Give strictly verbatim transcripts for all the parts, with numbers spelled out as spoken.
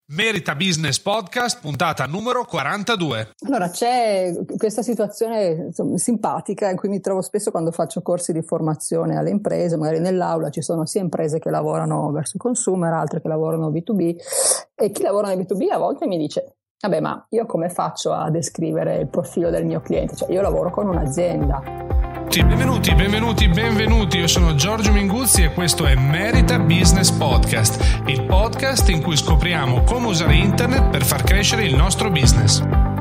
Merita Business Podcast, puntata numero quarantadue. Allora, c'è questa situazione insomma, simpatica in cui mi trovo spesso quando faccio corsi di formazione alle imprese, magari nell'aula ci sono sia imprese che lavorano verso il consumer, altre che lavorano B due B, e chi lavora nel B due B a volte mi dice: vabbè, ma io come faccio a descrivere il profilo del mio cliente? Cioè, io lavoro con un'azienda. Benvenuti, benvenuti, benvenuti. Io sono Giorgio Minguzzi e questo è Merita Business Podcast, il podcast in cui scopriamo come usare internet per far crescere il nostro business.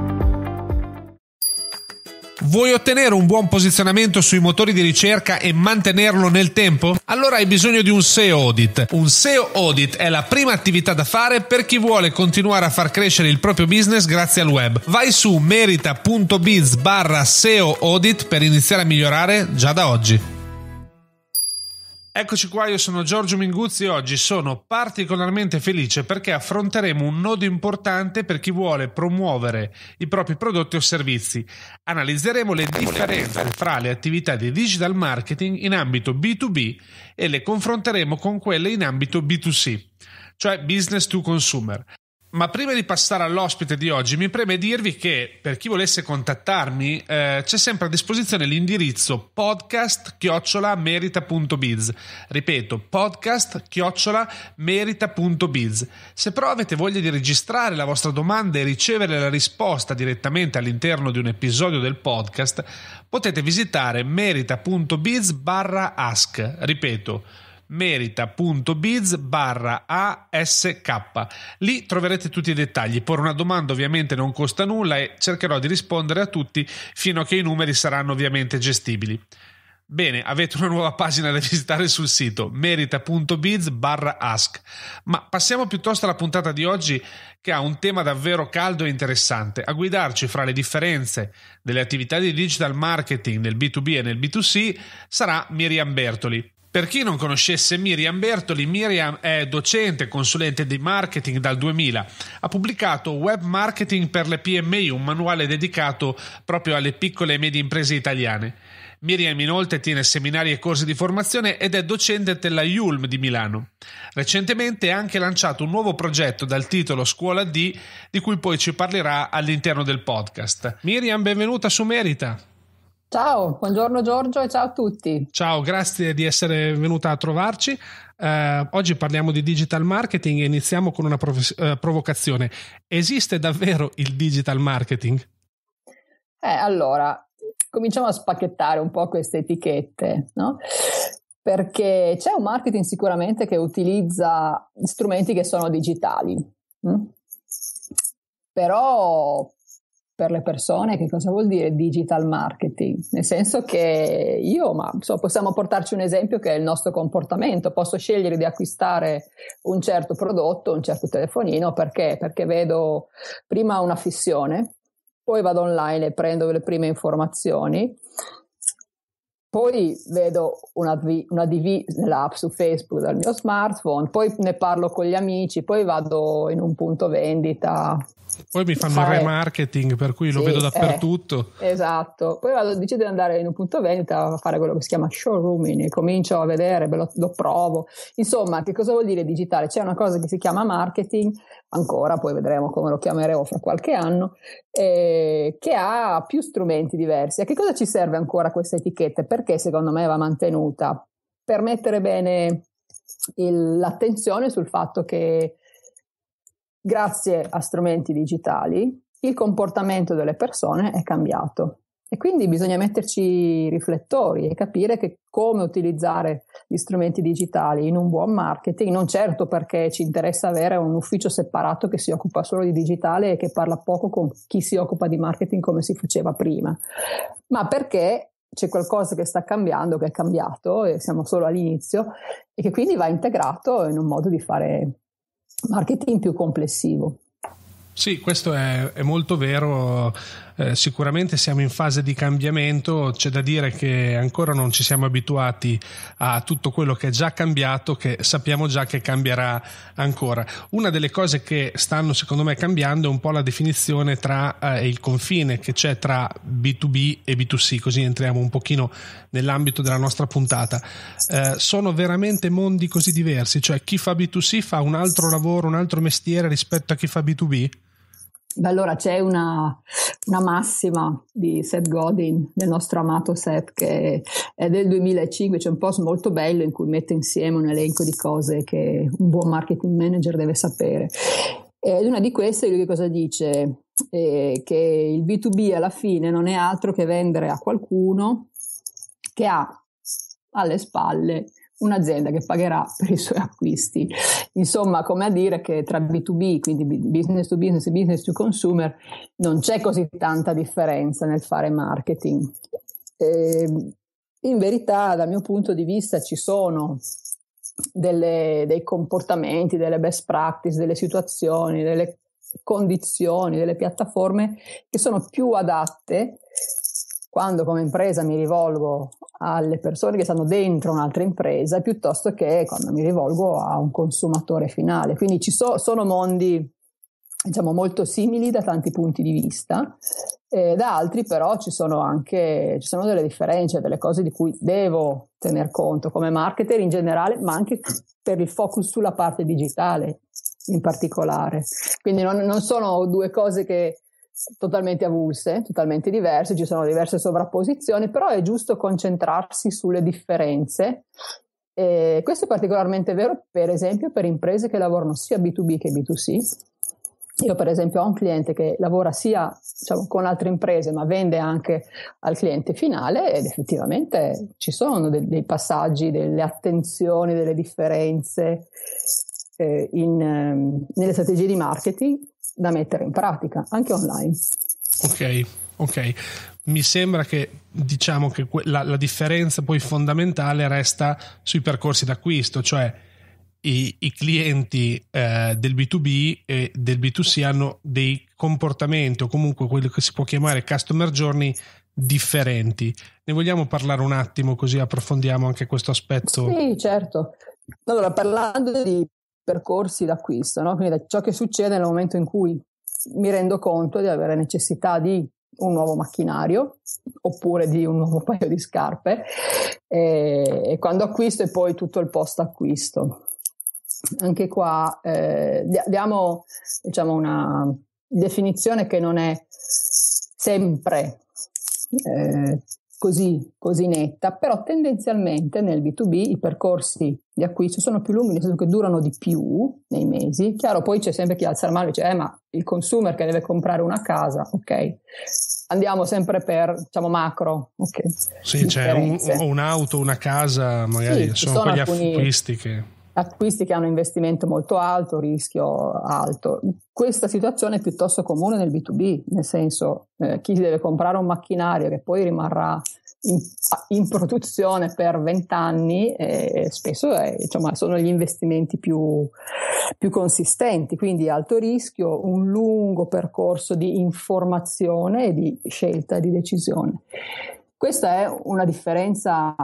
Vuoi ottenere un buon posizionamento sui motori di ricerca e mantenerlo nel tempo? Allora hai bisogno di un S E O audit. Un S E O audit è la prima attività da fare per chi vuole continuare a far crescere il proprio business grazie al web. Vai su merita.biz barra S E O audit per iniziare a migliorare già da oggi. Eccoci qua, io sono Giorgio Minguzzi e oggi sono particolarmente felice perché affronteremo un nodo importante per chi vuole promuovere i propri prodotti o servizi. Analizzeremo le differenze fra le attività di digital marketing in ambito B due B e le confronteremo con quelle in ambito B due C, cioè business to consumer. Ma prima di passare all'ospite di oggi mi preme dirvi che per chi volesse contattarmi eh, c'è sempre a disposizione l'indirizzo podcast chiocciola merita punto biz. Ripeto, podcast chiocciola merita punto biz. Se però avete voglia di registrare la vostra domanda e ricevere la risposta direttamente all'interno di un episodio del podcast, potete visitare merita.biz barra ask. Ripeto, merita.biz barra ask. Lì troverete tutti i dettagli. Porre una domanda ovviamente non costa nulla e cercherò di rispondere a tutti fino a che i numeri saranno ovviamente gestibili. Bene, avete una nuova pagina da visitare sul sito merita.biz barra ask. Ma passiamo piuttosto alla puntata di oggi, che ha un tema davvero caldo e interessante. A guidarci fra le differenze delle attività di digital marketing nel B due B e nel B due C sarà Miriam Bertoli. Per chi non conoscesse Miriam Bertoli, Miriam è docente e consulente di marketing dal duemila. Ha pubblicato Web Marketing per le P M I, un manuale dedicato proprio alle piccole e medie imprese italiane. Miriam inoltre tiene seminari e corsi di formazione ed è docente della I U L M di Milano. Recentemente ha anche lanciato un nuovo progetto dal titolo Scuola D, di cui poi ci parlerà all'interno del podcast. Miriam, benvenuta su Merita. Ciao, buongiorno Giorgio e ciao a tutti. Ciao, grazie di essere venuta a trovarci. Uh, oggi parliamo di digital marketing e iniziamo con una prov- uh, provocazione. Esiste davvero il digital marketing? Eh, allora, cominciamo a spacchettare un po' queste etichette, no? Perché c'è un marketing sicuramente che utilizza strumenti che sono digitali, hm? Però per le persone che cosa vuol dire digital marketing? Nel senso che io, ma insomma, possiamo portarci un esempio che è il nostro comportamento. Posso scegliere di acquistare un certo prodotto, un certo telefonino, perché? Perché vedo prima una fissione, poi vado online e prendo le prime informazioni, poi vedo una, una D V nell'app su Facebook dal mio smartphone, poi ne parlo con gli amici, poi vado in un punto vendita. Poi mi fanno fare remarketing, per cui lo sì, vedo dappertutto. Eh, esatto. Poi vado, decido di andare in un punto vendita a fare quello che si chiama showrooming, comincio a vedere, lo, lo provo. Insomma, che cosa vuol dire digitale? C'è una cosa che si chiama marketing, ancora, poi vedremo come lo chiameremo fra qualche anno, eh, che ha più strumenti diversi. A che cosa ci serve ancora questa etichetta? Perché secondo me va mantenuta? Per mettere bene il, l'attenzione sul fatto che grazie a strumenti digitali il comportamento delle persone è cambiato e quindi bisogna metterci riflettori e capire che come utilizzare gli strumenti digitali in un buon marketing, non certo perché ci interessa avere un ufficio separato che si occupa solo di digitale e che parla poco con chi si occupa di marketing come si faceva prima, ma perché c'è qualcosa che sta cambiando, che è cambiato e siamo solo all'inizio e che quindi va integrato in un modo di fare marketing più complessivo. Sì, questo è, è molto vero. eh, sicuramente siamo in fase di cambiamento, c'è da dire che ancora non ci siamo abituati a tutto quello che è già cambiato, che sappiamo già che cambierà ancora. Una delle cose che stanno secondo me cambiando è un po' la definizione tra eh, il confine che c'è tra B due B e B due C, così entriamo un pochino nell'ambito della nostra puntata. Eh, sono veramente mondi così diversi, cioè chi fa B due C fa un altro lavoro, un altro mestiere rispetto a chi fa B due B? Beh, allora c'è una, una massima di Seth Godin, del nostro amato Seth, che è del duemilacinque, c'è un post molto bello in cui mette insieme un elenco di cose che un buon marketing manager deve sapere. Ed una di queste, lui che cosa dice? Eh, che il B due B alla fine non è altro che vendere a qualcuno che ha alle spalle un'azienda che pagherà per i suoi acquisti. Insomma, come a dire che tra B due B, quindi business to business e business to consumer, non c'è così tanta differenza nel fare marketing. Eh, in verità, dal mio punto di vista, ci sono delle, dei comportamenti, delle best practice, delle situazioni, delle condizioni, delle piattaforme che sono più adatte quando come impresa mi rivolgo alle persone che stanno dentro un'altra impresa, piuttosto che quando mi rivolgo a un consumatore finale. Quindi ci so, sono mondi, diciamo, molto simili da tanti punti di vista, e da altri però ci sono anche ci sono delle differenze, delle cose di cui devo tener conto come marketer in generale, ma anche per il focus sulla parte digitale in particolare. Quindi non, non sono due cose che totalmente avulse, totalmente diverse, ci sono diverse sovrapposizioni, però è giusto concentrarsi sulle differenze. E questo è particolarmente vero, per esempio, per imprese che lavorano sia B due B che B due C. Io per esempio ho un cliente che lavora sia, diciamo, con altre imprese, ma vende anche al cliente finale, ed effettivamente ci sono dei, dei passaggi, delle attenzioni, delle differenze eh, in, eh, nelle strategie di marketing da mettere in pratica anche online. Ok, ok. Mi sembra che, diciamo, che la, la differenza poi fondamentale resta sui percorsi d'acquisto, cioè i, i clienti eh, del B due B e del B due C hanno dei comportamenti, o comunque quello che si può chiamare customer journey, differenti. Ne vogliamo parlare un attimo, così approfondiamo anche questo aspetto? Sì, certo. Allora, parlando di percorsi d'acquisto, no? Quindi da ciò che succede nel momento in cui mi rendo conto di avere necessità di un nuovo macchinario oppure di un nuovo paio di scarpe, e, e quando acquisto, e poi tutto il post acquisto. Anche qua eh, diamo, diciamo, una definizione che non è sempre eh, così, così netta, però tendenzialmente nel B due B i percorsi di acquisto sono più lunghi, nel senso che durano di più nei mesi. Chiaro, poi c'è sempre chi alza la mano e dice eh, ma il consumer che deve comprare una casa, ok, andiamo sempre per, diciamo, macro, ok. Sì, c'è un, un'auto, una casa, magari sì, sono, sono quegli acquisti che... acquisti che hanno investimento molto alto, rischio alto. Questa situazione è piuttosto comune nel B due B, nel senso eh, chi deve comprare un macchinario che poi rimarrà in, in produzione per vent'anni, eh, spesso è, diciamo, sono gli investimenti più, più consistenti, quindi alto rischio, un lungo percorso di informazione e di scelta e di decisione. Questa è una differenza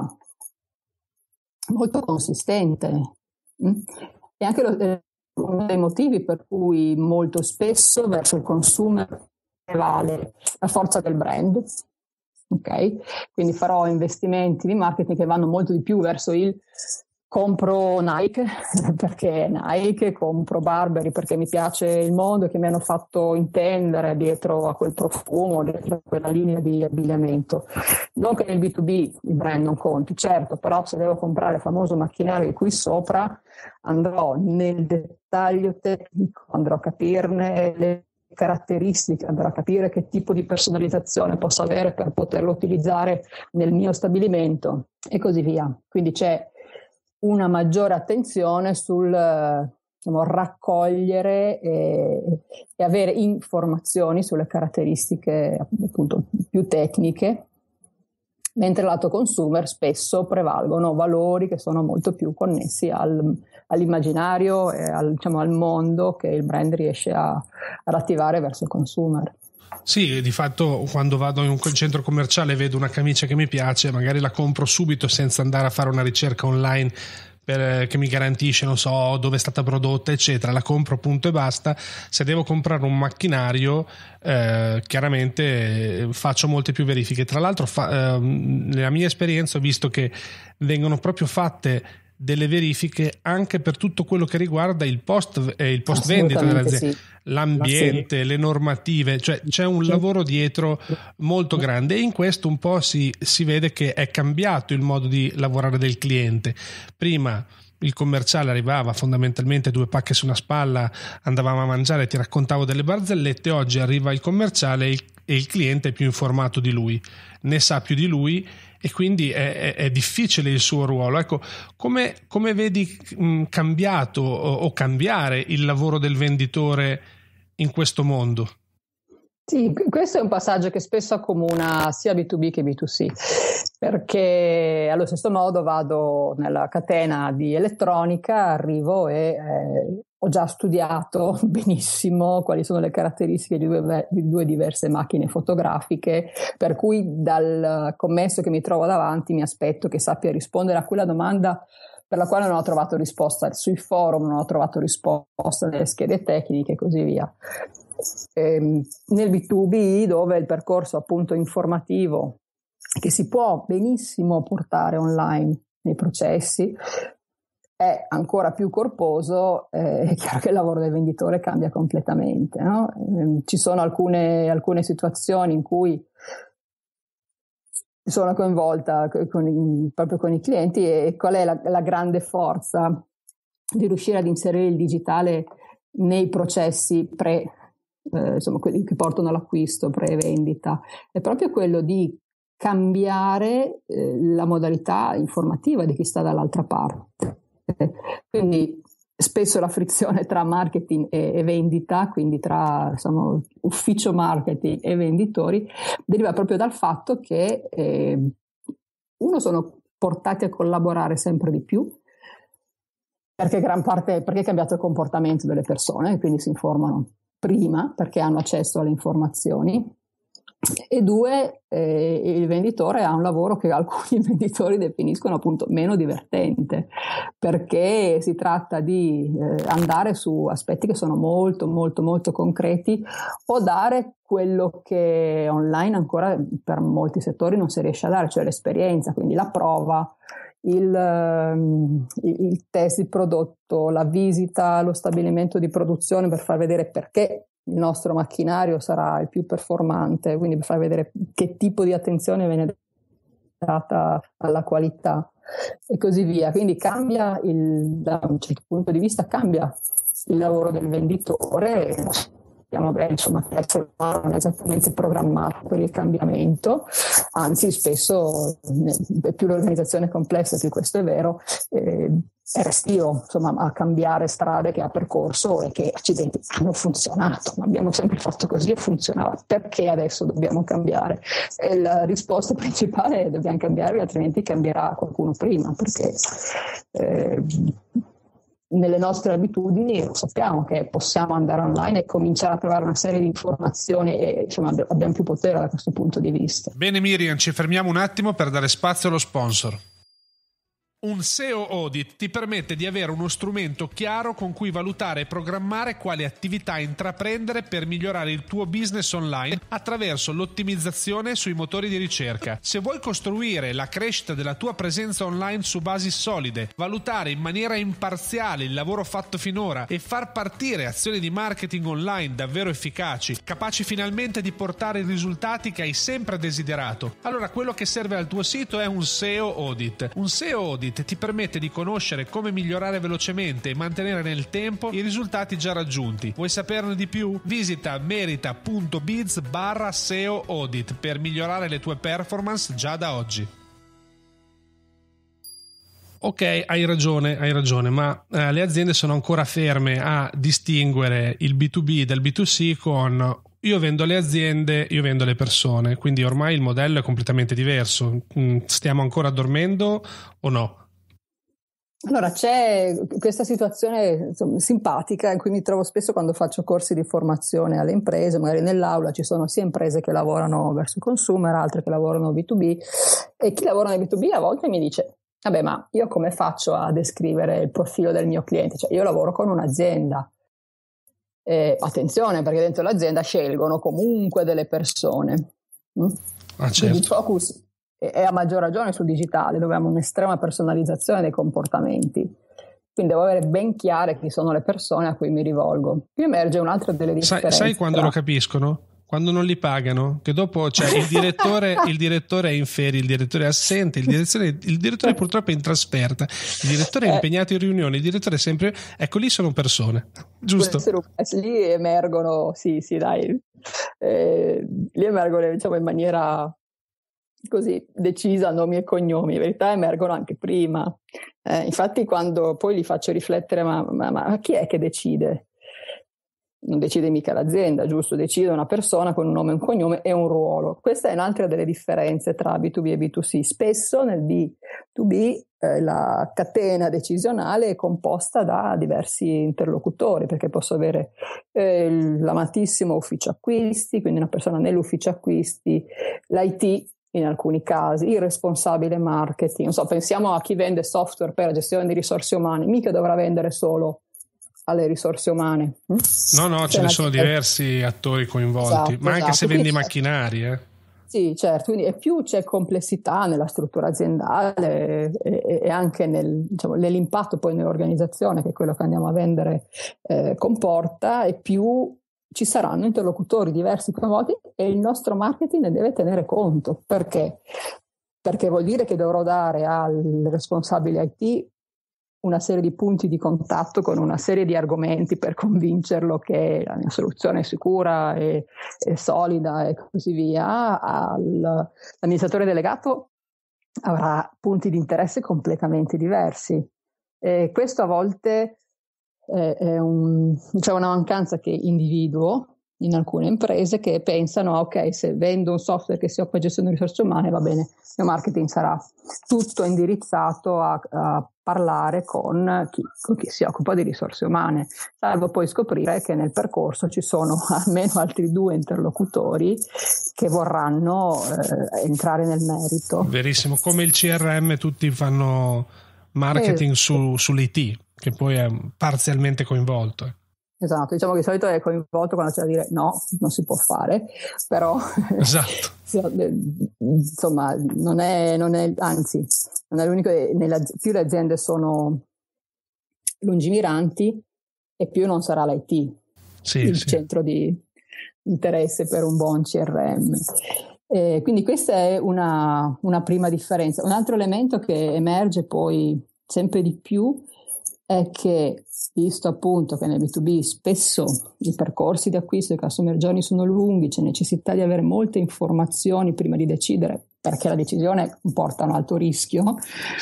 molto consistente. E anche lo, eh, uno dei motivi per cui molto spesso verso il consumer prevale la forza del brand, ok? Quindi farò investimenti di marketing che vanno molto di più verso il compro Nike perché Nike, compro Burberry perché mi piace il mondo che mi hanno fatto intendere dietro a quel profumo, dietro a quella linea di abbigliamento. Non che nel B due B il brand non conti, certo, però se devo comprare il famoso macchinario qui sopra andrò nel dettaglio tecnico, andrò a capirne le caratteristiche, andrò a capire che tipo di personalizzazione posso avere per poterlo utilizzare nel mio stabilimento e così via. Quindi c'è una maggiore attenzione sul, diciamo, raccogliere e, e avere informazioni sulle caratteristiche appunto più tecniche, mentre lato consumer spesso prevalgono valori che sono molto più connessi al, all'immaginario e al, diciamo, al mondo che il brand riesce a, ad attivare verso il consumer. Sì, di fatto quando vado in un centro commerciale e vedo una camicia che mi piace, magari la compro subito senza andare a fare una ricerca online per, che mi garantisce, non so, dove è stata prodotta, eccetera. La compro, punto e basta. Se devo comprare un macchinario, eh, chiaramente faccio molte più verifiche. Tra l'altro, fa, eh, nella mia esperienza ho visto che vengono proprio fatte delle verifiche anche per tutto quello che riguarda il post, eh, il post vendita dell'azienda, sì. L'ambiente, sì. Le normative, cioè c'è un sì. lavoro dietro molto grande, e in questo un po' si, si vede che è cambiato il modo di lavorare del cliente. Prima il commerciale arrivava fondamentalmente due pacche su una spalla, andavamo a mangiare, ti raccontavo delle barzellette. Oggi arriva il commerciale e il, e il cliente è più informato di lui, ne sa più di lui, e quindi è, è, è difficile il suo ruolo. Ecco, come, come vedi mh, cambiato o, o cambiare il lavoro del venditore in questo mondo? Sì, questo è un passaggio che spesso accomuna sia B due B che B due C, perché allo stesso modo vado nella catena di elettronica, arrivo e eh, ho già studiato benissimo quali sono le caratteristiche di due, di due diverse macchine fotografiche, per cui dal commesso che mi trovo davanti mi aspetto che sappia rispondere a quella domanda per la quale non ho trovato risposta sui forum, non ho trovato risposta nelle schede tecniche e così via. Ehm, nel B due B, dove il percorso appunto informativo che si può benissimo portare online nei processi è ancora più corposo, eh, è chiaro che il lavoro del venditore cambia completamente, no? Eh, ci sono alcune, alcune situazioni in cui sono coinvolta con i, proprio con i clienti, e qual è la, la grande forza di riuscire ad inserire il digitale nei processi pre, eh, insomma quelli che portano all'acquisto, pre-vendita, è proprio quello di cambiare eh, la modalità informativa di chi sta dall'altra parte. Quindi spesso la frizione tra marketing e, e vendita, quindi tra insomma, ufficio marketing e venditori, deriva proprio dal fatto che eh, uno sono portati a collaborare sempre di più, perché gran parte perché è cambiato il comportamento delle persone, quindi si informano prima perché hanno accesso alle informazioni. E due, eh, il venditore ha un lavoro che alcuni venditori definiscono appunto meno divertente, perché si tratta di eh, andare su aspetti che sono molto molto molto concreti, o dare quello che online ancora per molti settori non si riesce a dare, cioè l'esperienza, quindi la prova, il, um, il test di prodotto, la visita allo stabilimento di produzione per far vedere perché il nostro macchinario sarà il più performante, quindi per far vedere che tipo di attenzione viene data alla qualità e così via. Quindi cambia, il, da un certo punto di vista, cambia il lavoro del venditore. Sappiamo bene, insomma, che non è esattamente programmato per il cambiamento, anzi spesso più l'organizzazione è complessa, più questo è vero, eh, è restio insomma a cambiare strade che ha percorso e che accidenti hanno funzionato, ma abbiamo sempre fatto così e funzionava, perché adesso dobbiamo cambiare? E la risposta principale è: dobbiamo cambiare, altrimenti cambierà qualcuno prima, perché eh, nelle nostre abitudini sappiamo che possiamo andare online e cominciare a trovare una serie di informazioni, e insomma abbiamo più potere da questo punto di vista. Bene Miriam, ci fermiamo un attimo per dare spazio allo sponsor. Un S E O Audit ti permette di avere uno strumento chiaro con cui valutare e programmare quali attività intraprendere per migliorare il tuo business online attraverso l'ottimizzazione sui motori di ricerca. Se vuoi costruire la crescita della tua presenza online su basi solide, valutare in maniera imparziale il lavoro fatto finora e far partire azioni di marketing online davvero efficaci, capaci finalmente di portare i risultati che hai sempre desiderato, allora quello che serve al tuo sito è un S E O Audit. Un S E O Audit ti permette di conoscere come migliorare velocemente e mantenere nel tempo i risultati già raggiunti. Vuoi saperne di più? Visita merita punto biz barra S E O Audit per migliorare le tue performance già da oggi. Ok, hai ragione, hai ragione, ma eh, le aziende sono ancora ferme a distinguere il B due B dal B due C con: io vendo le aziende, io vendo le persone, quindi ormai il modello è completamente diverso. Stiamo ancora dormendo o no? Allora, c'è questa situazione insomma, simpatica in cui mi trovo spesso quando faccio corsi di formazione alle imprese, magari nell'aula ci sono sia imprese che lavorano verso il consumer, altre che lavorano B due B, e chi lavora nel B due B a volte mi dice: vabbè, ma io come faccio a descrivere il profilo del mio cliente? Cioè, io lavoro con un'azienda. Eh, attenzione, perché dentro l'azienda scelgono comunque delle persone. Mm? Ah, certo. Quindi il focus è a maggior ragione sul digitale, dove abbiamo un'estrema personalizzazione dei comportamenti. Quindi devo avere ben chiare chi sono le persone a cui mi rivolgo. Qui emerge un'altra delle differenze. Sai, sai quando tra... lo capiscono? Quando non li pagano, che dopo c'è il direttore, il direttore è in ferie, il direttore è assente, il direttore, il direttore purtroppo è in trasferta, il direttore è impegnato in riunioni, il direttore è sempre, ecco, lì sono persone, giusto? Lì emergono, sì, sì, dai, eh, lì emergono, diciamo, in maniera così decisa nomi e cognomi, in verità emergono anche prima. Eh, infatti quando poi li faccio riflettere, ma, ma, ma chi è che decide? Non decide mica l'azienda, giusto? Decide una persona con un nome, un cognome e un ruolo. Questa è un'altra delle differenze tra B due B e B due C. Spesso nel B due B eh, la catena decisionale è composta da diversi interlocutori, perché posso avere eh, l'amatissimo ufficio acquisti, quindi una persona nell'ufficio acquisti, l'I T in alcuni casi, il responsabile marketing. Non so, pensiamo a chi vende software per la gestione di risorse umane, mica dovrà vendere solo alle risorse umane. No, no, ce ne sono diversi attori coinvolti, esatto, ma anche esatto. se vendi Quindi, macchinari. Eh. Sì, certo, quindi e più c'è complessità nella struttura aziendale e, e anche nel, diciamo, nell'impatto poi nell'organizzazione, che è quello che andiamo a vendere eh, comporta, e più ci saranno interlocutori diversi coinvolti e il nostro marketing ne deve tenere conto. Perché? Perché vuol dire che dovrò dare al responsabile I T una serie di punti di contatto con una serie di argomenti per convincerlo che la mia soluzione è sicura e, e solida e così via. Al, l'amministratore delegato avrà punti di interesse completamente diversi, e questo a volte è, è un, c'è una mancanza che individuo in alcune imprese, che pensano: ok, se vendo un software che si occupa di gestione di risorse umane, va bene, il mio marketing sarà tutto indirizzato a, a parlare con chi, con chi si occupa di risorse umane, salvo poi scoprire che nel percorso ci sono almeno altri due interlocutori che vorranno eh, entrare nel merito. Verissimo, come il C R M tutti fanno marketing su, sull'I T, che poi è parzialmente coinvolto. Esatto, diciamo che di solito è coinvolto quando c'è da dire no, non si può fare, però esatto. insomma non è, non è, anzi non è l'unico, nella, più le aziende sono lungimiranti e più non sarà l'I T sì, il sì. centro di interesse per un buon C R M. Eh, quindi questa è una, una prima differenza. Un altro elemento che emerge poi sempre di più è che, visto appunto che nel B due B spesso i percorsi di acquisto e customer journey sono lunghi, c'è necessità di avere molte informazioni prima di decidere, perché la decisione comporta un alto rischio,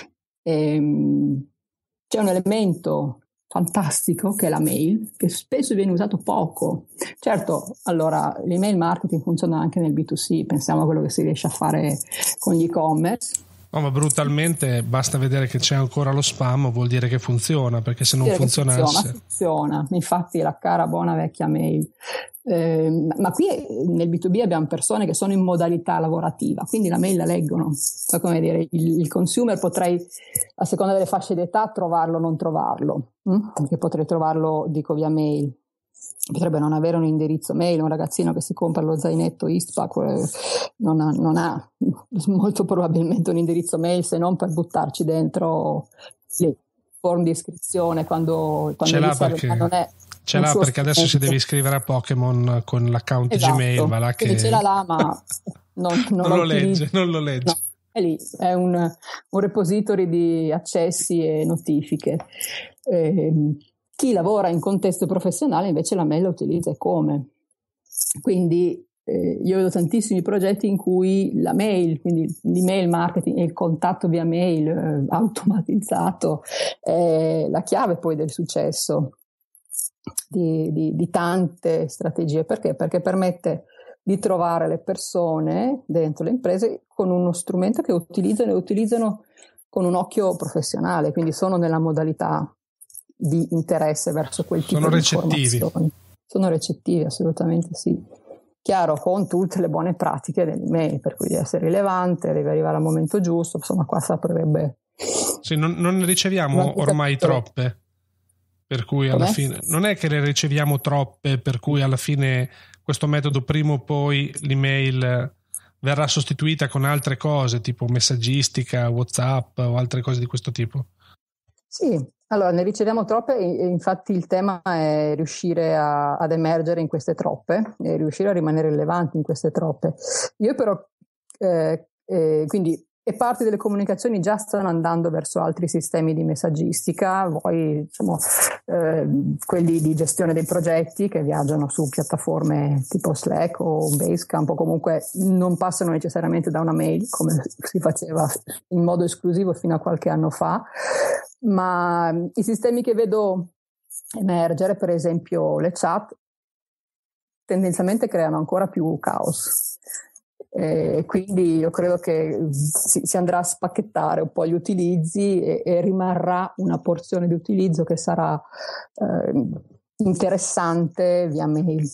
ehm, c'è un elemento fantastico che è la mail, che spesso viene usato poco. Certo, allora l'email marketing funziona anche nel B due C, pensiamo a quello che si riesce a fare con gli e-commerce. No, ma brutalmente basta vedere che c'è ancora lo spam, vuol dire che funziona, perché se non funzionasse... Funziona, funziona, infatti la cara buona vecchia mail. Eh, ma qui nel B due B abbiamo persone che sono in modalità lavorativa, quindi la mail la leggono. So come dire, il, il consumer potrei, a seconda delle fasce d'età, trovarlo o non trovarlo, hm? Perché potrei trovarlo, dico, via mail. Potrebbe non avere un indirizzo mail, un ragazzino che si compra lo zainetto Eastpak eh, non, ha, non ha molto probabilmente un indirizzo mail, se non per buttarci dentro le form di iscrizione quando, quando ce l'ha serve, perché, ma non è ce l'ha perché adesso si deve iscrivere a Pokémon con l'account esatto. Gmail, va là che... Quindi ce l'ha là, ma non, non, non lo legge, non lo legge. No, è lì, è un, un repository di accessi e notifiche. Eh, Chi lavora in contesto professionale invece la mail la utilizza come. Quindi eh, io vedo tantissimi progetti in cui la mail, quindi l'email marketing e il contatto via mail eh, automatizzato è la chiave poi del successo di, di, di tante strategie. Perché? Perché permette di trovare le persone dentro le imprese con uno strumento che utilizzano e utilizzano con un occhio professionale, quindi sono nella modalità di interesse verso quel tipo sono di recettivi. informazioni. Sono recettivi, assolutamente sì. Chiaro, con tutte le buone pratiche dell'email, per cui di essere rilevante, deve arrivare al momento giusto, insomma qua sarebbe... Sì, non, non ne riceviamo ormai troppe, per cui alla Com'è? fine... Non è che ne riceviamo troppe, per cui alla fine questo metodo prima o poi l'email verrà sostituita con altre cose, tipo messaggistica, WhatsApp o altre cose di questo tipo. Sì, allora ne riceviamo troppe e infatti il tema è riuscire a, ad emergere in queste troppe e riuscire a rimanere rilevanti in queste troppe. Io però, eh, eh, quindi, e parti delle comunicazioni già stanno andando verso altri sistemi di messaggistica, poi insomma, eh, quelli di gestione dei progetti che viaggiano su piattaforme tipo Slack o Basecamp o comunque non passano necessariamente da una mail come si faceva in modo esclusivo fino a qualche anno fa. Ma i sistemi che vedo emergere, per esempio le chat, tendenzialmente creano ancora più caos. E quindi io credo che si, si andrà a spacchettare un po' gli utilizzi e, e rimarrà una porzione di utilizzo che sarà eh, interessante via mail.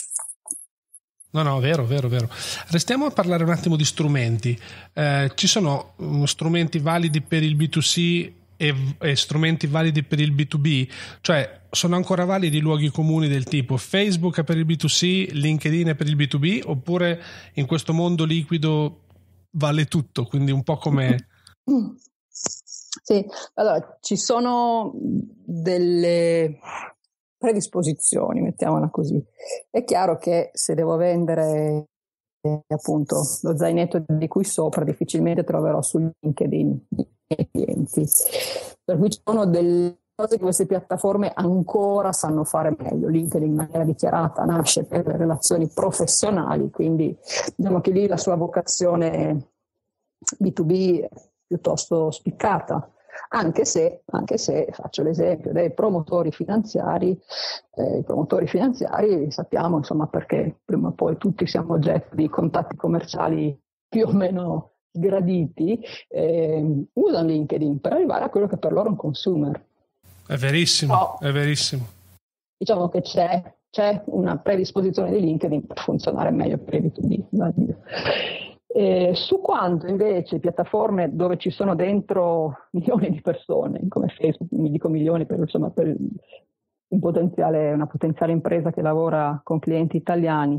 No, no, vero, vero, vero. Restiamo a parlare un attimo di strumenti. Eh, ci sono um, strumenti validi per il B due C e, e strumenti validi per il B due B? Cioè, sono ancora validi luoghi comuni del tipo Facebook è per il B due C, LinkedIn è per il B due B, oppure in questo mondo liquido vale tutto, quindi un po' come... Sì, allora ci sono delle predisposizioni, mettiamola così. È chiaro che se devo vendere eh, appunto lo zainetto di cui sopra, difficilmente troverò su LinkedIn i miei clienti. Per cui ci sono delle cose che queste piattaforme ancora sanno fare meglio. LinkedIn in maniera dichiarata nasce per le relazioni professionali, quindi diciamo che lì la sua vocazione B due B è piuttosto spiccata. Anche se, anche se faccio l'esempio dei promotori finanziari, eh, i promotori finanziari sappiamo insomma perché prima o poi tutti siamo oggetto di contatti commerciali più o meno graditi, eh, usano LinkedIn per arrivare a quello che per loro è un consumer. È verissimo, no. È verissimo. Diciamo che c'è, c'è una predisposizione di LinkedIn per funzionare meglio per il B due B. Eh, su quanto invece piattaforme dove ci sono dentro milioni di persone, come Facebook, mi dico milioni per, insomma, per un potenziale, una potenziale impresa che lavora con clienti italiani,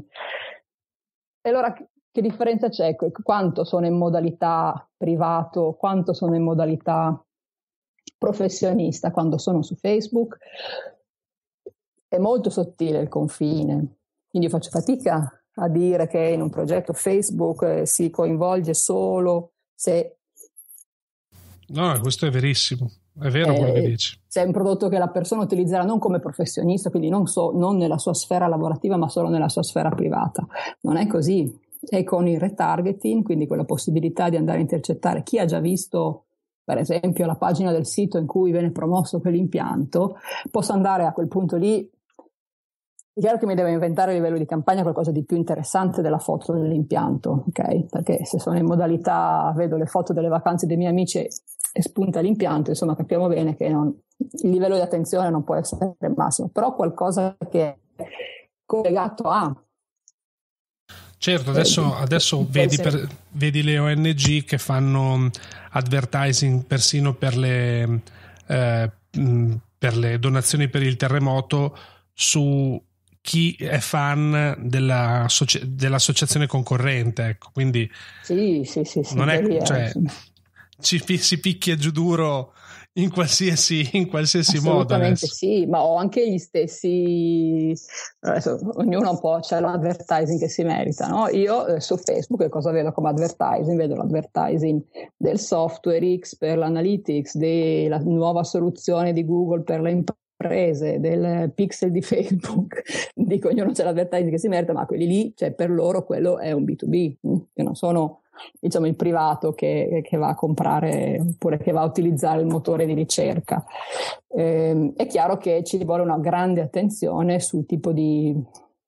e allora che differenza c'è? Quanto sono in modalità privato, quanto sono in modalità professionista quando sono su Facebook? È molto sottile il confine, quindi io faccio fatica a dire che in un progetto Facebook eh, si coinvolge solo se... No, questo è verissimo, è vero eh, quello che dici. Se è un prodotto che la persona utilizzerà non come professionista, quindi non, so, non nella sua sfera lavorativa, ma solo nella sua sfera privata. Non è così. E con il retargeting, quindi con la possibilità di andare a intercettare chi ha già visto, per esempio, la pagina del sito in cui viene promosso quell'impianto, posso andare a quel punto lì. È chiaro che mi devo inventare a livello di campagna qualcosa di più interessante della foto dell'impianto, ok? Perché se sono in modalità, vedo le foto delle vacanze dei miei amici e spunta l'impianto, insomma capiamo bene che non, il livello di attenzione non può essere il massimo, però qualcosa che è collegato a... Certo, adesso, adesso vedi, per, vedi le O N G che fanno advertising persino per le, eh, per le donazioni per il terremoto su chi è fan della dell'associazione concorrente, ecco, quindi sì, sì, sì, sì, non è, cioè, ci si picchia giù duro in qualsiasi, in qualsiasi modo. Assolutamente sì, ma ho anche gli stessi, adesso, ognuno un po' c'è l'advertising che si merita, no? Io eh, su Facebook cosa vedo come advertising? Vedo l'advertising del software X per l'analytics, della nuova soluzione di Google per le imprese, prese del pixel di Facebook. Dico, ognuno c'è l'advertising che si merita, ma quelli lì, cioè per loro quello è un B due B, che non sono, diciamo, il privato che, che va a comprare oppure che va a utilizzare il motore di ricerca. Eh, è chiaro che ci vuole una grande attenzione sul tipo di,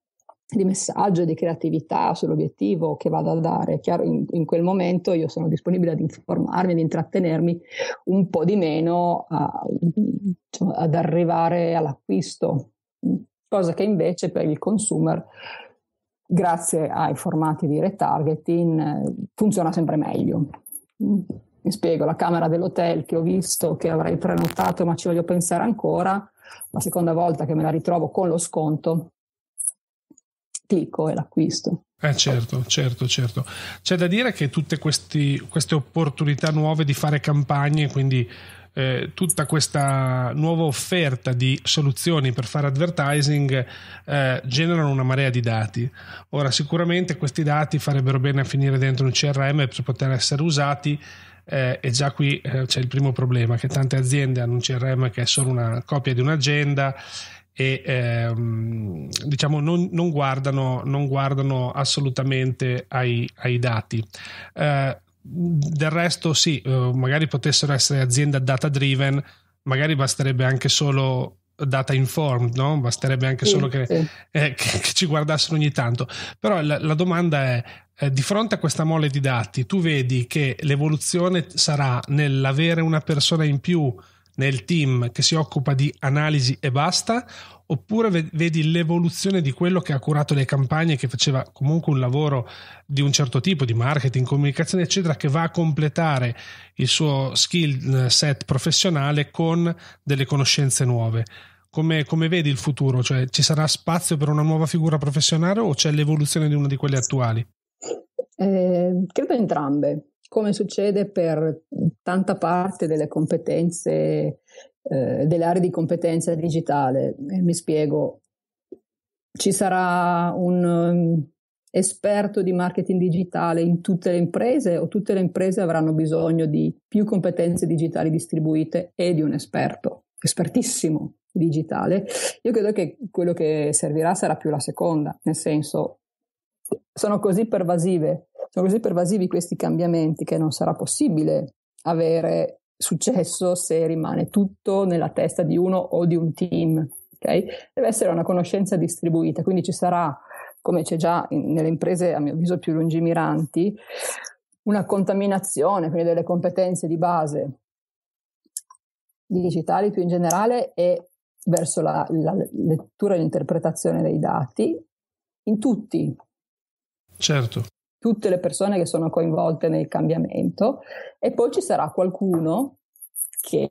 di messaggio, di creatività sull'obiettivo che vado a dare. Chiaro, in, in quel momento io sono disponibile ad informarmi, ad intrattenermi un po' di meno a, diciamo, ad arrivare all'acquisto, cosa che invece per il consumer, grazie ai formati di retargeting, funziona sempre meglio. Mi spiego, la camera dell'hotel che ho visto, che avrei prenotato ma ci voglio pensare ancora, la seconda volta che me la ritrovo con lo sconto, clicco e l'acquisto. Eh certo, certo, certo. C'è da dire che tutte questi, queste opportunità nuove di fare campagne, quindi eh, tutta questa nuova offerta di soluzioni per fare advertising eh, generano una marea di dati. Ora sicuramente questi dati farebbero bene a finire dentro un C R M per poter essere usati. Eh, e già qui eh, c'è il primo problema, che tante aziende hanno un C R M che è solo una copia di un'agenda e ehm, diciamo non, non guardano non guardano assolutamente ai, ai dati. Eh, del resto sì, eh, magari potessero essere aziende data driven, magari basterebbe anche solo data informed, no? Basterebbe anche sì, solo che, sì. eh, che, che ci guardassero ogni tanto. Però la, la domanda è, eh, di fronte a questa mole di dati, tu vedi che l'evoluzione sarà nell'avere una persona in più nel team che si occupa di analisi e basta, oppure vedi l'evoluzione di quello che ha curato le campagne, che faceva comunque un lavoro di un certo tipo, di marketing, comunicazione eccetera, che va a completare il suo skill set professionale con delle conoscenze nuove? Come, come vedi il futuro? Cioè, ci sarà spazio per una nuova figura professionale o c'è l'evoluzione di una di quelle attuali? Eh, credo entrambe. Come succede per tanta parte delle competenze, eh, delle aree di competenza digitale. Eh, mi spiego, ci sarà un um, esperto di marketing digitale in tutte le imprese, o tutte le imprese avranno bisogno di più competenze digitali distribuite e di un esperto, espertissimo digitale? Io credo che quello che servirà sarà più la seconda, nel senso, sono così pervasive Sono così pervasivi questi cambiamenti che non sarà possibile avere successo se rimane tutto nella testa di uno o di un team. Okay? Deve essere una conoscenza distribuita, quindi ci sarà, come c'è già in, nelle imprese a mio avviso più lungimiranti, una contaminazione, quindi delle competenze di base digitali più in generale e verso la, la lettura e l'interpretazione dei dati in tutti. Certo. Tutte le persone che sono coinvolte nel cambiamento, e poi ci sarà qualcuno che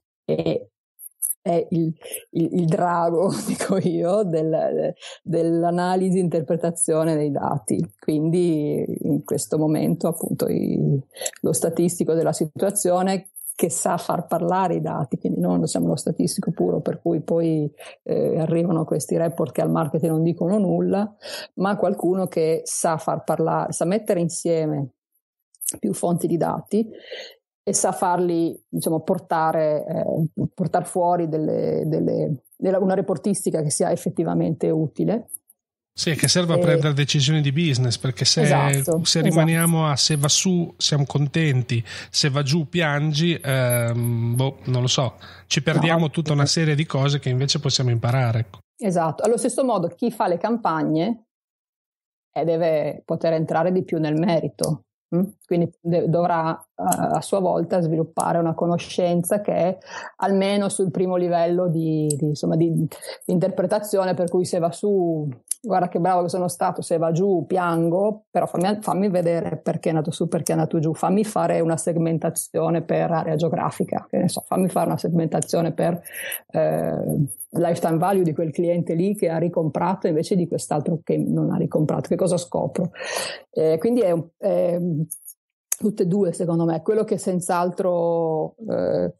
è il, il, il drago, dico io, del, dell'analisi e interpretazione dei dati. Quindi in questo momento appunto i, lo statistico della situazione che sa far parlare i dati, quindi noi non siamo lo statistico puro per cui poi eh, arrivano questi report che al marketing non dicono nulla, ma qualcuno che sa far parlare, sa mettere insieme più fonti di dati e sa farli, diciamo, portare, eh, portare fuori delle, delle, della, una reportistica che sia effettivamente utile. Sì, che serve a prendere eh, decisioni di business, perché se, esatto, se rimaniamo esatto. a se va su siamo contenti, se va giù piangi, ehm, boh, non lo so, ci perdiamo no, tutta una serie di cose che invece possiamo imparare. Esatto, allo stesso modo chi fa le campagne eh, deve poter entrare di più nel merito. Quindi de- dovrà uh, a sua volta sviluppare una conoscenza che è almeno sul primo livello di, di, insomma, di, di interpretazione, per cui se va su, guarda che bravo che sono stato, se va giù piango, però fammi, fammi vedere perché è andato su, perché è andato giù, fammi fare una segmentazione per area geografica, che ne so, fammi fare una segmentazione per eh, lifetime value di quel cliente lì che ha ricomprato invece di quest'altro che non ha ricomprato, che cosa scopro? Eh, quindi è, è tutte e due secondo me. Quello che senz'altro eh,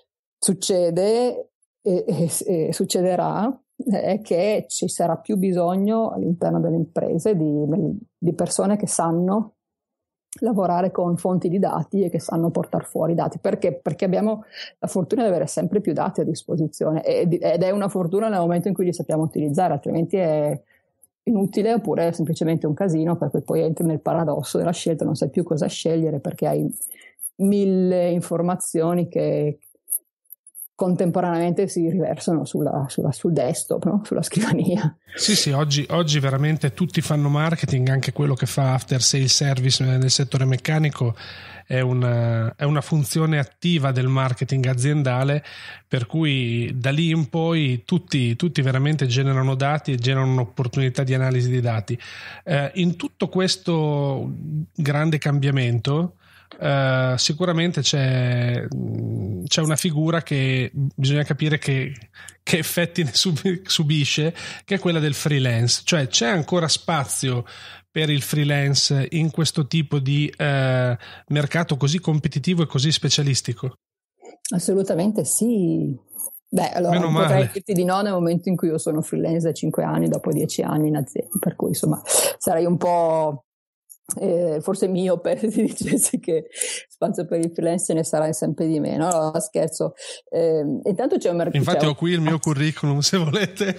succede e, e, e succederà è che ci sarà più bisogno all'interno delle imprese di, di persone che sanno lavorare con fonti di dati e che sanno portare fuori dati. Perché? Perché abbiamo la fortuna di avere sempre più dati a disposizione ed è una fortuna nel momento in cui li sappiamo utilizzare, altrimenti è inutile oppure è semplicemente un casino, perché poi entri nel paradosso della scelta, non sai più cosa scegliere perché hai mille informazioni che contemporaneamente si riversano sulla, sulla, sul desktop, no? Sulla scrivania. Sì, sì, oggi, oggi veramente tutti fanno marketing, anche quello che fa after sale service nel settore meccanico è una, è una funzione attiva del marketing aziendale, per cui da lì in poi tutti, tutti veramente generano dati e generano un'opportunità di analisi dei dati. Eh, in tutto questo grande cambiamento Uh, sicuramente c'è, c'è una figura che bisogna capire che, che effetti ne sub, subisce, che è quella del freelance. Cioè c'è ancora spazio per il freelance in questo tipo di uh, mercato così competitivo e così specialistico? Assolutamente sì. Beh, allora Meno potrei male. dirti di no nel momento in cui io sono freelance da cinque anni, dopo dieci anni in azienda, per cui insomma sarei un po' Eh, forse miope se si dicesse che spazio per il freelance ce ne sarà sempre di meno. No, scherzo. Eh, intanto c'è un mercato. Infatti ho qui il mio curriculum se volete.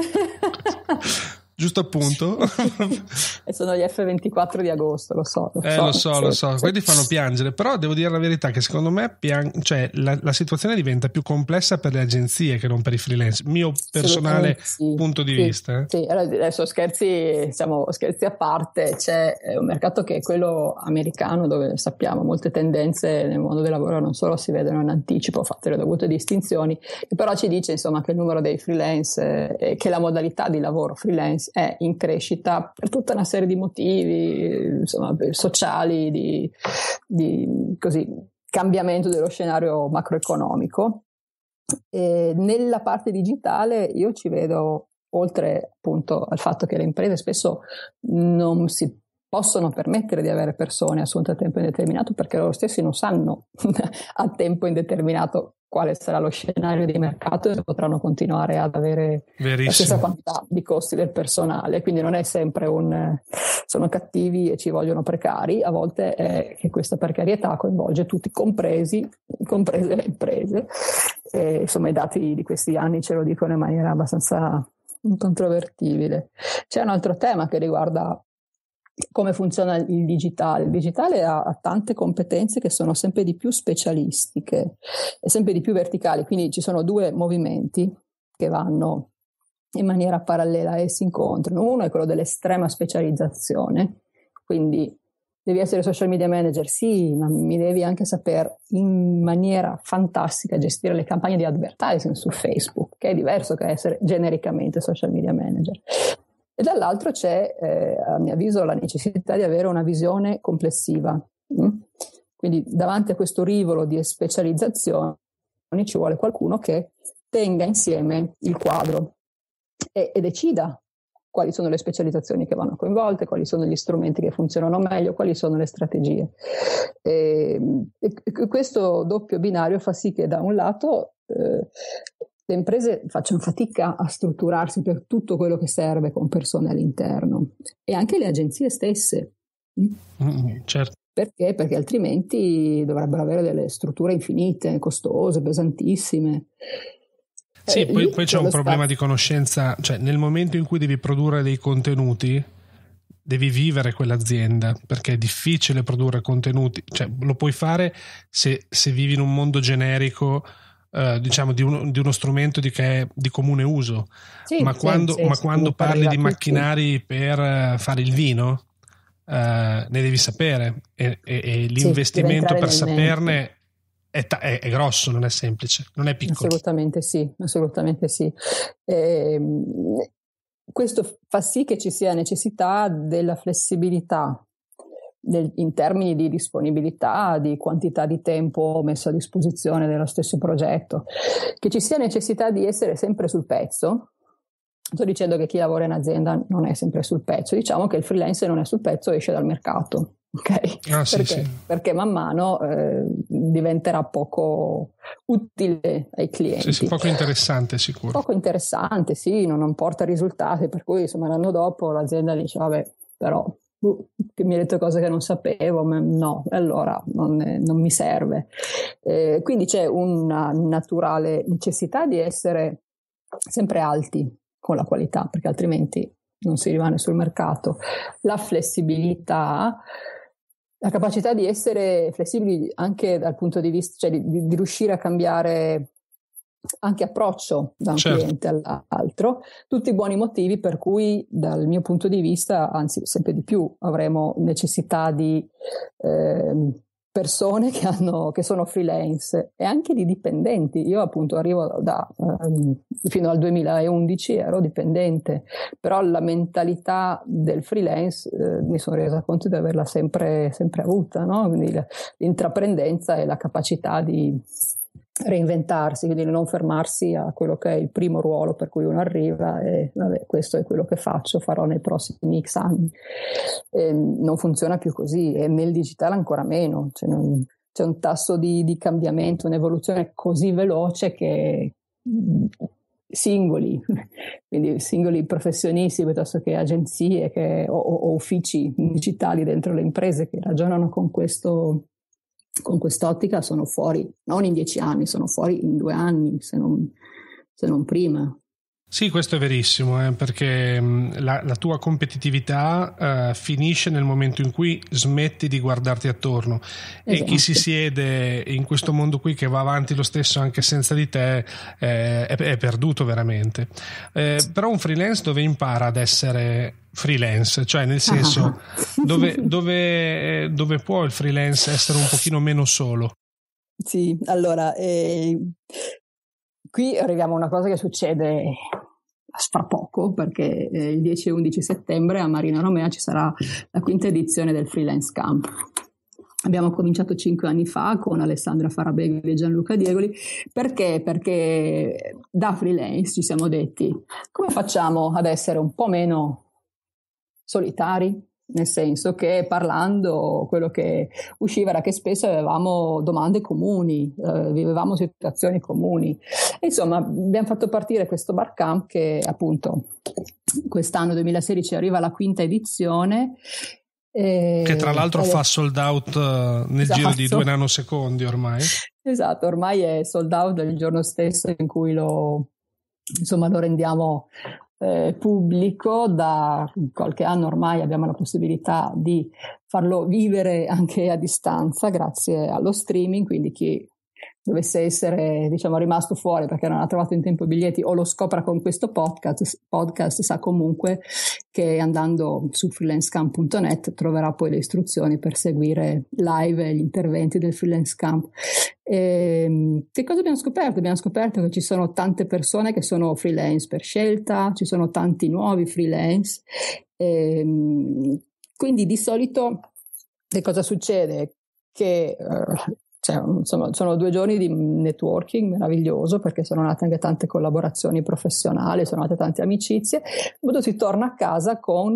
Giusto appunto. E sono gli F ventiquattro di agosto, lo so. Lo eh, so, lo so, sì, lo so. sì. Quelli fanno piangere, però devo dire la verità che secondo me pian- cioè, la, la situazione diventa più complessa per le agenzie che non per i freelance. Mio personale sì, punto di sì, vista. Eh. Sì, allora, adesso scherzi, siamo, scherzi a parte, c'è un mercato che è quello americano, dove sappiamo molte tendenze nel mondo del lavoro non solo si vedono in anticipo, fatte le dovute distinzioni, però ci dice insomma che il numero dei freelance e eh, che la modalità di lavoro freelance è in crescita per tutta una serie di motivi, insomma, sociali, di, di così, cambiamento dello scenario macroeconomico. E nella parte digitale io ci vedo, oltre appunto al fatto che le imprese spesso non si possono permettere di avere persone assunte a tempo indeterminato perché loro stessi non sanno a tempo indeterminato quale sarà lo scenario di mercato e potranno continuare ad avere Verissimo. la stessa quantità di costi del personale, quindi non è sempre un sono cattivi e ci vogliono precari, a volte è che questa precarietà coinvolge tutti, compresi comprese le imprese, e, insomma i dati di questi anni ce lo dicono in maniera abbastanza incontrovertibile. C'è un altro tema che riguarda come funziona il digitale. Il digitale ha, ha tante competenze che sono sempre di più specialistiche e sempre di più verticali, quindi ci sono due movimenti che vanno in maniera parallela e si incontrano. Uno è quello dell'estrema specializzazione, quindi devi essere social media manager, sì, ma mi devi anche saper in maniera fantastica gestire le campagne di advertising su Facebook, che è diverso che essere genericamente social media manager. E dall'altro c'è, eh, a mio avviso, la necessità di avere una visione complessiva. Mm? Quindi davanti a questo rivolo di specializzazioni ci vuole qualcuno che tenga insieme il quadro e, e decida quali sono le specializzazioni che vanno coinvolte, quali sono gli strumenti che funzionano meglio, quali sono le strategie. E, e questo doppio binario fa sì che da un lato eh, le imprese facciano fatica a strutturarsi per tutto quello che serve con persone all'interno, e anche le agenzie stesse. Mm, certo. Perché? Perché altrimenti dovrebbero avere delle strutture infinite, costose, pesantissime. Sì, eh, poi, poi c'è un problema spazio. di conoscenza, cioè nel momento in cui devi produrre dei contenuti devi vivere quell'azienda, perché è difficile produrre contenuti, cioè lo puoi fare se, se vivi in un mondo generico, eh, diciamo di uno, di uno strumento di, che è di comune uso, Sì, ma sì, quando, sì, ma sì, quando per parli di arrivare a tutti. macchinari per fare il vino, eh, ne devi sapere e, e, e Sì, deve l'investimento entrare per nel mente. saperne è, ta- è, è grosso, non è semplice, non è piccolo. Assolutamente sì, assolutamente sì. Ehm, questo fa sì che ci sia necessità della flessibilità del, in termini di disponibilità, di quantità di tempo messo a disposizione dello stesso progetto, che ci sia necessità di essere sempre sul pezzo. Sto dicendo che chi lavora in azienda non è sempre sul pezzo, diciamo che il freelance non è sul pezzo, esce dal mercato. Okay? Ah, sì, Perché? sì. Perché man mano eh, diventerà poco utile ai clienti. Sì, sì, poco interessante sicuro. Poco interessante, sì, non, non porta risultati, per cui insomma l'anno dopo l'azienda dice vabbè, però uh, che mi hai detto cose che non sapevo, ma no, allora non, non mi serve. Eh, quindi c'è una naturale necessità di essere sempre alti con la qualità, perché altrimenti non si rimane sul mercato. La flessibilità, la capacità di essere flessibili anche dal punto di vista, cioè di, di riuscire a cambiare anche approccio da un certo. cliente all'altro, tutti buoni motivi per cui dal mio punto di vista, anzi sempre di più, avremo necessità di eh, persone che, hanno, che sono freelance e anche di dipendenti. Io appunto arrivo da um, fino al duemilaundici ero dipendente, però la mentalità del freelance eh, mi sono resa conto di averla sempre, sempre avuta, no? Quindi l'intraprendenza e la capacità di reinventarsi, quindi non fermarsi a quello che è il primo ruolo per cui uno arriva e vabbè, questo è quello che faccio, farò nei prossimi X anni. E non funziona più così, e nel digitale ancora meno, cioè non, c'è un tasso di, di cambiamento, un'evoluzione così veloce che singoli, quindi singoli professionisti piuttosto che agenzie che, o, o uffici digitali dentro le imprese che ragionano con questo con quest'ottica sono fuori, non in dieci anni, sono fuori in due anni, se non, se non prima. Sì, questo è verissimo, eh, perché la, la tua competitività eh, finisce nel momento in cui smetti di guardarti attorno. Esatto. E chi si siede in questo mondo qui che va avanti lo stesso anche senza di te eh, è, è perduto veramente. Eh, però un freelance dove impara ad essere freelance, cioè nel senso ah. dove, dove, dove può il freelance essere un pochino meno solo? Sì, allora eh, qui arriviamo a una cosa che succede fra poco, perché eh, il dieci e undici settembre a Marina Romea ci sarà la quinta edizione del Freelance Camp. Abbiamo cominciato cinque anni fa con Alessandra Farabeghi e Gianluca Diegoli. Perché? Perché da freelance ci siamo detti come facciamo ad essere un po' meno solitari, nel senso che parlando quello che usciva era che spesso avevamo domande comuni, eh, vivevamo situazioni comuni. E insomma abbiamo fatto partire questo barcamp che appunto quest'anno duemilasedici arriva alla quinta edizione. Eh, che tra l'altro eh, fa sold out uh, nel esatto. giro di due nanosecondi ormai. Esatto, ormai è sold out il giorno stesso in cui lo, insomma, lo rendiamo Eh, pubblico. Da qualche anno ormai abbiamo la possibilità di farlo vivere anche a distanza grazie allo streaming, quindi chi dovesse essere diciamo rimasto fuori perché non ha trovato in tempo i biglietti o lo scopra con questo podcast, podcast sa comunque che andando su freelancecamp punto net troverà poi le istruzioni per seguire live gli interventi del Freelance Camp. E, che cosa abbiamo scoperto? Abbiamo scoperto che ci sono tante persone che sono freelance per scelta, ci sono tanti nuovi freelance, e, quindi di solito che cosa succede? Che uh, cioè, insomma, sono due giorni di networking meraviglioso perché sono nate anche tante collaborazioni professionali, sono nate tante amicizie, poi si torna a casa con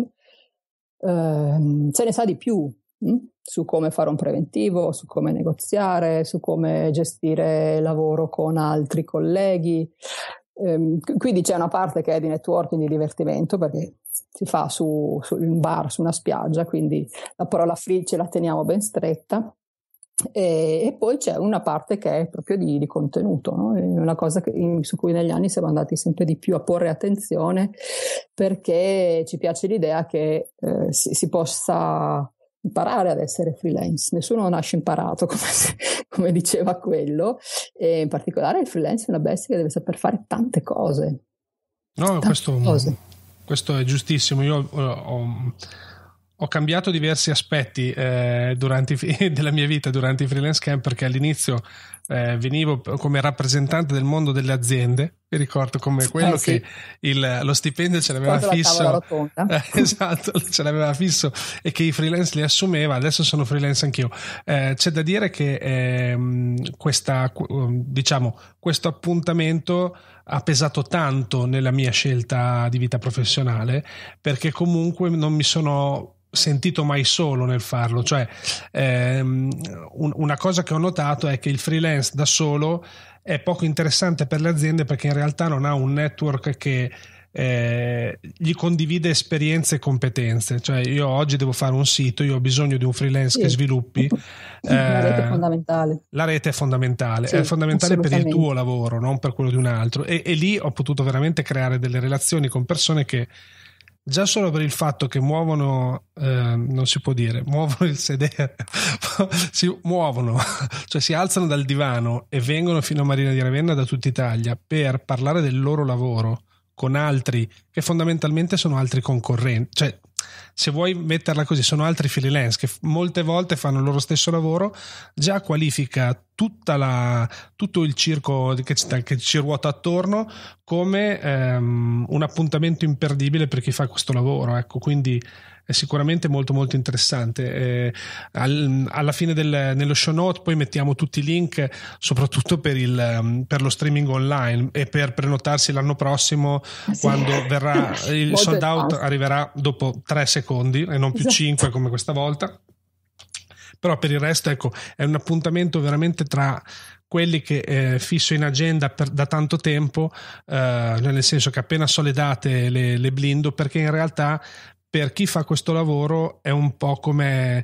uh, se ne sa di più mh? su come fare un preventivo, su come negoziare, su come gestire il lavoro con altri colleghi. Ehm, quindi c'è una parte che è di networking, di divertimento, perché si fa su, su un bar, su una spiaggia, quindi la parola free ce la teniamo ben stretta. E, e poi c'è una parte che è proprio di, di contenuto, no? È una cosa che, in, su cui negli anni siamo andati sempre di più a porre attenzione, perché ci piace l'idea che eh, si, si possa imparare ad essere freelance. Nessuno nasce imparato, come, come diceva quello, e in particolare il freelance è una bestia che deve saper fare tante cose. No, tante questo, cose. questo è giustissimo. Io ho, ho, ho cambiato diversi aspetti eh, durante i, della mia vita durante i freelance camp, perché all'inizio eh, venivo come rappresentante del mondo delle aziende. Mi ricordo come quello eh, sì. che il, lo stipendio ce l'aveva fisso, eh, esatto, ce l'aveva fisso e che i freelance li assumeva. Adesso sono freelance anch'io. Eh, c'è da dire che eh, questa, diciamo, questo appuntamento ha pesato tanto nella mia scelta di vita professionale, perché comunque non mi sono sentito mai solo nel farlo. Cioè ehm, un, una cosa che ho notato è che il freelance da solo è poco interessante per le aziende, perché in realtà non ha un network che eh, gli condivide esperienze e competenze. Cioè io oggi devo fare un sito, io ho bisogno di un freelance sì. che sviluppi. La eh, rete è fondamentale. La rete è fondamentale, sì, è fondamentale per il tuo lavoro, non per quello di un altro. E, e lì ho potuto veramente creare delle relazioni con persone che già solo per il fatto che muovono, eh, non si può dire, muovono il sedere, si muovono, cioè si alzano dal divano e vengono fino a Marina di Ravenna da tutta Italia per parlare del loro lavoro con altri che fondamentalmente sono altri concorrenti, cioè se vuoi metterla così sono altri freelance che molte volte fanno il loro stesso lavoro, già qualifica tutta la, tutto il circo che ci, che ci ruota attorno come ehm, un appuntamento imperdibile per chi fa questo lavoro, ecco, quindi è sicuramente molto molto interessante. Eh, al, alla fine del, nello show note poi mettiamo tutti i link, soprattutto per, il, per lo streaming online e per prenotarsi l'anno prossimo, sì, quando verrà il sold out arriverà dopo tre secondi e non più esatto. cinque come questa volta. Però per il resto, ecco, è un appuntamento veramente tra quelli che eh, fisso in agenda per, da tanto tempo, eh, nel senso che appena so le date le, le blindo, perché in realtà per chi fa questo lavoro è un po' come,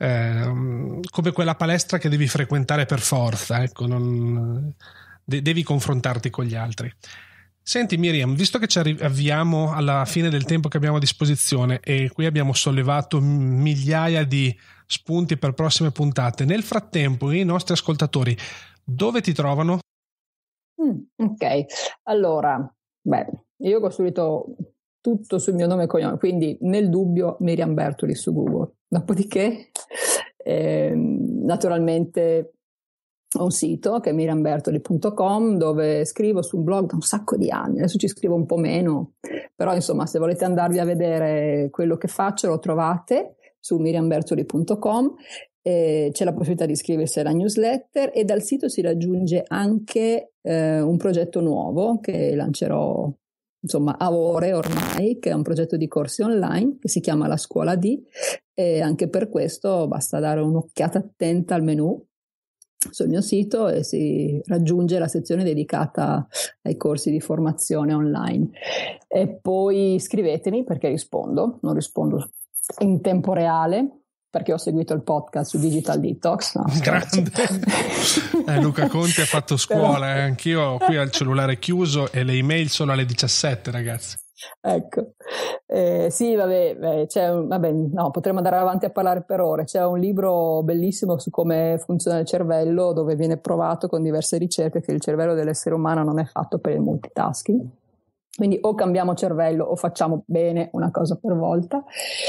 eh, come quella palestra che devi frequentare per forza, ecco, non, de- devi confrontarti con gli altri. Senti Miriam, visto che ci avviamo alla fine del tempo che abbiamo a disposizione e qui abbiamo sollevato migliaia di spunti per prossime puntate, nel frattempo i nostri ascoltatori dove ti trovano? Mm, ok, allora, beh, io ho costruito tutto sul mio nome e cognome, quindi nel dubbio Miriam Bertoli su Google. Dopodiché, eh, naturalmente ho un sito che è miriam bertoli punto com dove scrivo su un blog da un sacco di anni, adesso ci scrivo un po' meno, però insomma se volete andarvi a vedere quello che faccio lo trovate su miriam bertoli punto com. Eh, c'è la possibilità di iscriversi alla newsletter e dal sito si raggiunge anche eh, un progetto nuovo che lancerò insomma a ore ormai, che è un progetto di corsi online che si chiama La Scuola di, e anche per questo basta dare un'occhiata attenta al menu sul mio sito e si raggiunge la sezione dedicata ai corsi di formazione online. E poi scrivetemi perché rispondo, non rispondo in tempo reale perché ho seguito il podcast su Digital Detox. No, grande. eh, Luca Conti ha fatto scuola, eh. Anch'io ho qui al cellulare chiuso e le email sono alle diciassette, ragazzi. Ecco, eh, sì, vabbè, c'è un, vabbè, no, potremmo andare avanti a parlare per ore. C'è un libro bellissimo su come funziona il cervello, dove viene provato con diverse ricerche che il cervello dell'essere umano non è fatto per il multitasking. Quindi o cambiamo cervello o facciamo bene una cosa per volta.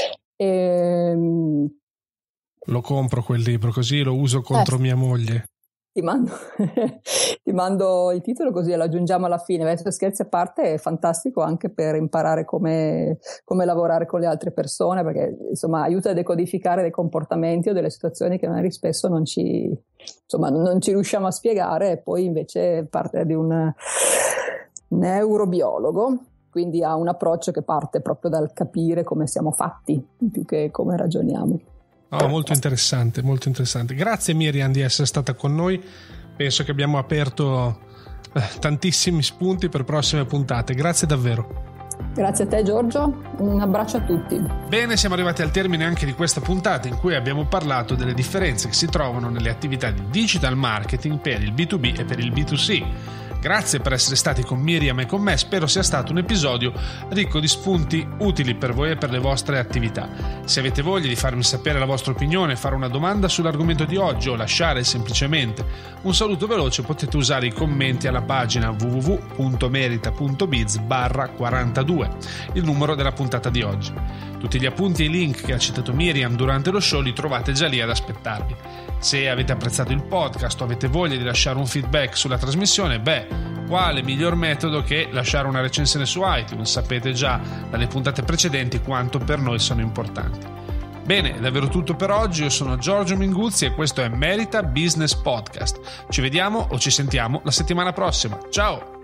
E, lo compro quel libro, così lo uso contro eh, mia moglie. Ti mando, ti mando il titolo così lo aggiungiamo alla fine. Adesso scherzi a parte, è fantastico anche per imparare come, come lavorare con le altre persone, perché insomma aiuta a decodificare dei comportamenti o delle situazioni che magari spesso non ci, insomma, non ci riusciamo a spiegare, e poi invece parte di un neurobiologo, quindi ha un approccio che parte proprio dal capire come siamo fatti più che come ragioniamo. Oh, molto interessante, molto interessante. Grazie Miriam di essere stata con noi. Penso che abbiamo aperto eh, tantissimi spunti per prossime puntate. Grazie davvero. Grazie a te Giorgio, un abbraccio a tutti. Bene, siamo arrivati al termine anche di questa puntata in cui abbiamo parlato delle differenze che si trovano nelle attività di digital marketing per il B due B e per il B due C. Grazie per essere stati con Miriam e con me, spero sia stato un episodio ricco di spunti utili per voi e per le vostre attività. Se avete voglia di farmi sapere la vostra opinione, fare una domanda sull'argomento di oggi o lasciare semplicemente un saluto veloce, potete usare i commenti alla pagina w w w punto merita punto biz barra quarantadue, il numero della puntata di oggi. Tutti gli appunti e i link che ha citato Miriam durante lo show li trovate già lì ad aspettarvi. Se avete apprezzato il podcast o avete voglia di lasciare un feedback sulla trasmissione, beh, quale miglior metodo che lasciare una recensione su iTunes? Sapete già dalle puntate precedenti quanto per noi sono importanti. Bene, è davvero tutto per oggi. Io sono Giorgio Minguzzi e questo è Merita Business Podcast. Ci vediamo o ci sentiamo la settimana prossima. Ciao!